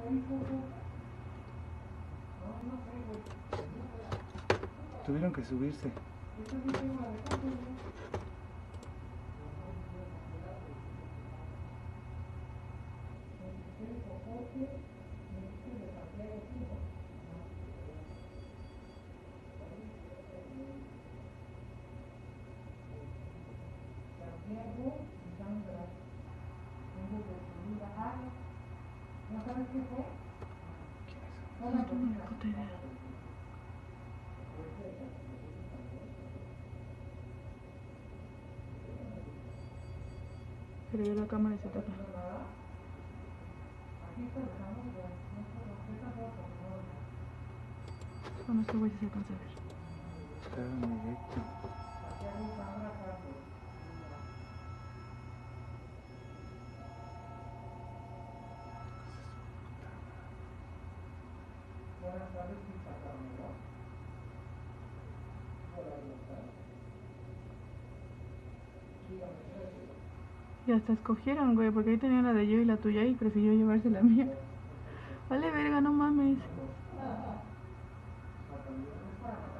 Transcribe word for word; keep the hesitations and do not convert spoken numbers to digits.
Tuvieron que subirse. ¿No sabes qué fue? No tengo ni puta idea. Pero yo la cámara se tapa. Con este güey se alcanza a ver. Está en directo. Y hasta escogieron, güey, porque ahí tenía la de yo y la tuya y prefirió llevarse la mía. Vale, verga, no mames.